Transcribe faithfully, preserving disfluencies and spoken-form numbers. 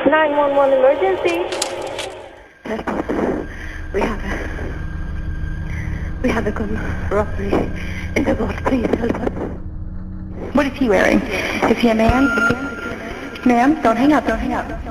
nine one one emergency. Yes, we have a... We have a gun robbery in the vault. Please help us. What is he wearing? Is he a man? Ma'am, don't hang up, don't hang up.